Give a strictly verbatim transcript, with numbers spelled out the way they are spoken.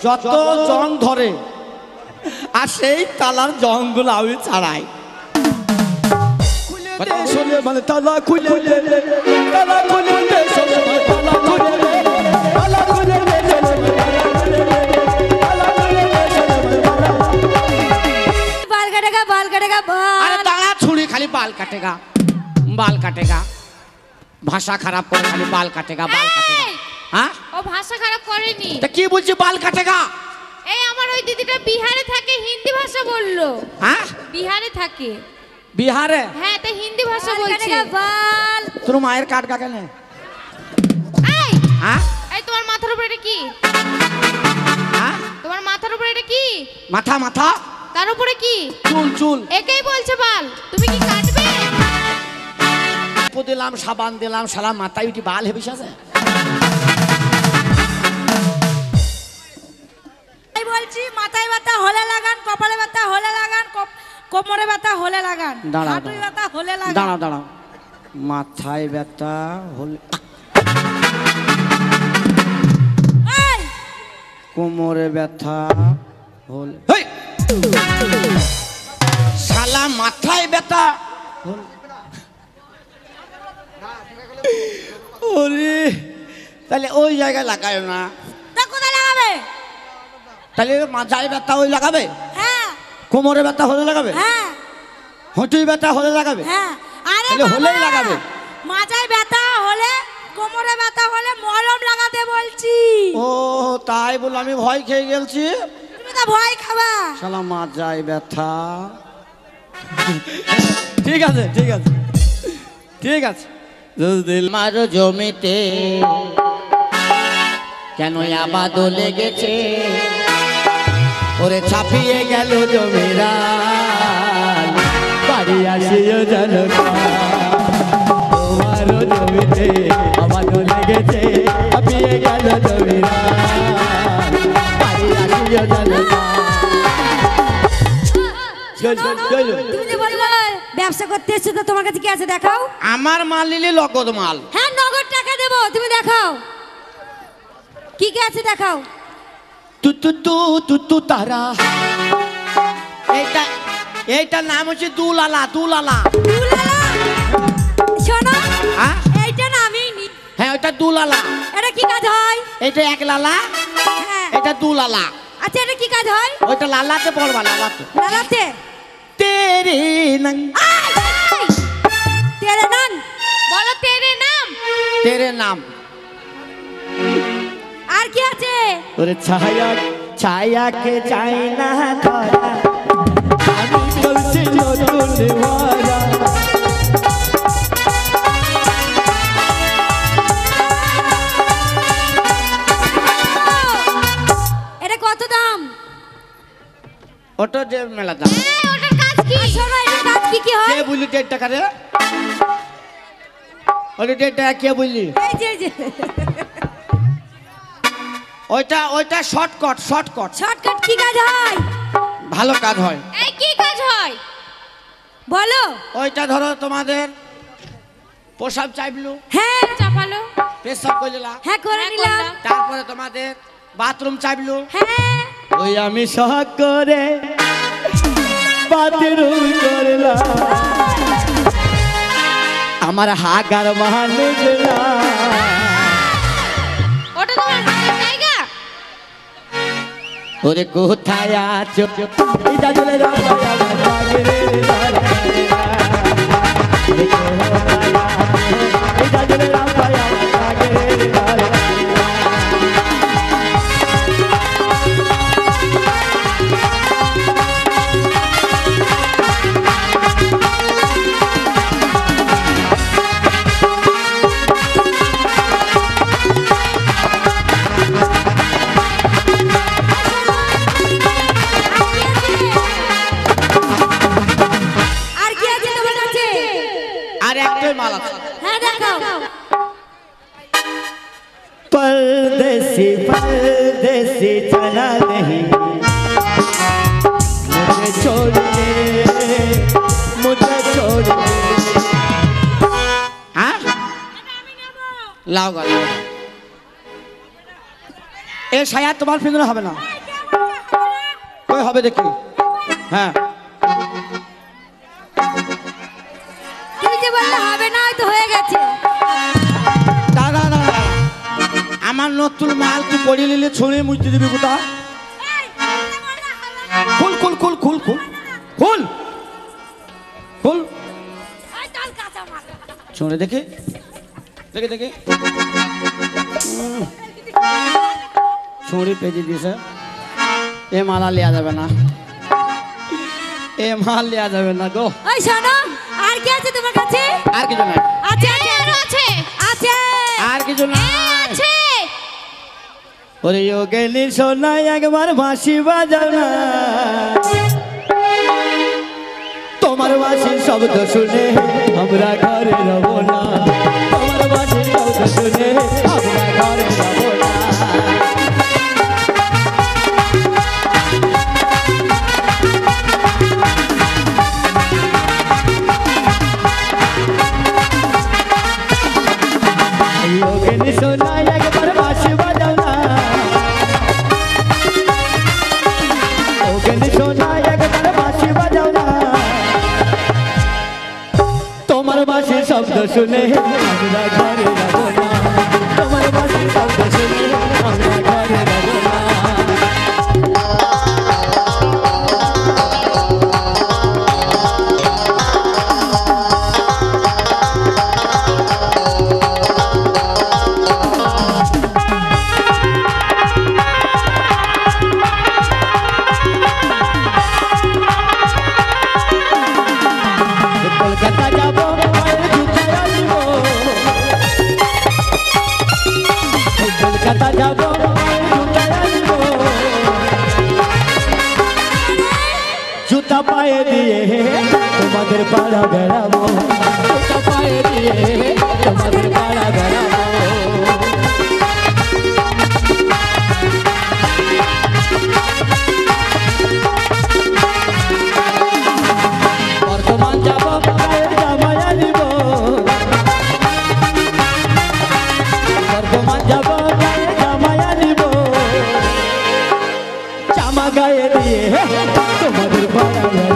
যত জং ধরে আর সেই তালার জংগুলো আমি ছাড়াই। মানে তালা খুলে তালা খুলে তালা খুলে बाल काटेगा बाल काटेगा बाल। अरे दाड़ा छुड़ी खाली बाल काटेगा बाल काटेगा भाषा खराब करे खाली बाल काटेगा बाल काटेगा। हाँ ও ভাষা খারাপ করেনি तो की बोलছি बाल काटेगा। এই আমার ওই দিদিটা বিহারে থাকে হিন্দি ভাষা বললো। हाँ বিহারে থাকে बिहार है হ্যাঁ তাই হিন্দি ভাষা बाल বলছে। काटेगा बाल। तुम मायर काट का कहने এই हाँ এই তোমার মাথার উপরে এটা কি? हाँ তোমার মাথার উপরে এটা কি? माथा माथा তার উপরে কি? चूल चूल একেই বলছে বাল, তুমি কি কাটবে? पो दिलाम साबान दिलाम साला माथा उठी बाल है बिशा से এই বলছি মাথায় ব্যথা হলে লাগান, কপালে ব্যথা হলে লাগান, কোমরে ব্যথা হলে লাগান, দাঁড়াও, হাঁটুয় ব্যথা হলে লাগান। দাঁড়াও দাঁড়াও মাথায় ব্যথা হলে এই কোমরে ব্যথা হলে হেই! শালা মাথায় ব্যথা হলে ওরে তাহলে ওই জায়গায় লাগায় না, তা কোথায় লাগাবে? তাহলে মাথায় ব্যথা ওই লাগাবে, হ্যাঁ কোমরে ব্যথা হলে লাগাবে, হ্যাঁ হাঁটুয় ব্যথা হলে লাগাবে, হ্যাঁ। আরে তাহলে হলেই বাবা, লাগাবে। মাথায় ব্যথা হলে কোমরে ব্যথা হলে মলম লাগাতে বলছি। ও তাই বলে আমি ভয় খেয়ে গেছি। তুমি তো ভয় খাবা। শালা মাথায় ব্যথা ঠিক আছে ঠিক আছে ঠিক আছে। আমার জমিতে কেন আবাদ লেগেছে ওরে ছাপিয়ে গেল জমিরা বাড়ি আসিও জানো তোমার জমিতে আবাদ লেগেছে ছাপিয়ে গেল জমিরা বাড়ি আসিও জানো। তুমি যে বললে ব্যবসা করতে এসছো, তো তোমার কাছে কি আছে দেখাও। আমার মাল নিলে নগদ মাল। হ্যাঁ নগদ টাকা দেবো, তুমি দেখাও কি কি আছে দেখাও। তু তু তু তু তু তারা এইটা এইটার নাম হচ্ছে দুলালা দুলালা। দুলালা শোনো, হ্যাঁ এইটা না আমি নি। হ্যাঁ ওইটা দুলালা। এটা কি কাজ হয়? এটা এক লালা, হ্যাঁ এটা দুলালা। আচ্ছা এটা কি কাজ হয়? ওইটা লালাতে পড়বা লালাতে। লালাতে তেরে নং তেরে নাম বলো তেরে নাম। তেরে নাম। আর কি আছে? ওরে ছায়া ছায়া কে চাই না ধরা আমি বলছি নতুন ভরা। এটা কত দাম? ওটা যে মেলা দাম। এই ওটার কাজ কি? শোনো এটার কাজ কি কি হয়? কে বললি দেড় টাকা রে? ওটা দেড় টাকা কে বললি? এই যে এই যে ওইটা ওইটা শর্টকাট শর্টকাট শর্টকাট কি কাজ হয়? ভালো কাজ হয়। এই কি কাজ হয় বলো। ওইটা ধরো তোমাদের প্রসাব চাইবলো, হ্যাঁ চাপালো। পেশাব করলা, হ্যাঁ করে হ্যাঁ, নিলাম। করলাম। তারপরে তোমাদের বাথরুম চাইবলো, হ্যাঁ ওই আমি সহজ করে বাথরুম করলাম আমার হাগার মানুষ না। ওটা তোমার হাতের জায়গা। ওরে কোথায় আছো এটা চলে যাও আমার বাগেরে ধারে এটা চলে যাও আমার বাগেরে ধারে। আর কি আছে তোমার কাছে? আর একটাই মাল আছে। হ্যাঁ দেখাও। परदेसी परदेसी चला नहीं मुझे छोड़ के मुझे छोड़ के। हाँ लाओ गो ए शायद तुम्हार फिंगर হবে না। হবে দেখি। হ্যাঁ তুমি যে বললে হবে না, হয়তো হয়ে গেছে। দাদা দাদা আমার নতুন মাল তুই পড়ে নিলে ছড়ে মুছতে দিবি কোথা? খুল খুল খুল খুল খুল খুল খুল এই চল কাঁচা মাল। ছড়ে দেখে দেখে দেখে ছড়ি পেঁচে দিয়েছে। এ মালা লিয়া যাবে না, এ মাল লিয়া যাবে না গো। ওই শোনো, আর কি আছে তোমার কাছে? আর কিছু নাই, আছে আরো আছে আছে আর কিছু নাই। আছে ওরে ও গেলি সোনা একবার বাঁশি বাজাও না, তোমার বাঁশির শব্দ শুনে আমরা ঘরে রব না, তোমার বাঁশির শব্দ শুনে আমরা ঘরে রব না। ও গেলি সোনা একবার বাঁশি বাজাও না, ও গেলি সোনা একবার বাঁশি বাজাও না, তোমার বাঁশির শব্দ শুনে আমরা ঘরে যাব না, তোমার বাঁশির শব্দ শুনে আমরা ঘরে যাব না। কলকাতা যাব পায়ের জুতায় আনবো, কলকাতা যাব পায়ের জুতায় আনবো, জুতা পায়ে দিয়ে তোমাদের পাড়া বেড়াবো, জুতা পায়ে দিয়ে তোমাদের পাড়া বেড়াবো। বর্তমান যাব পায়ের জামায়া নিব, বর্তমান যাব পায়ের জামায়া নিব, জামা গায়ে দিয়ে তোমাদের পাড়া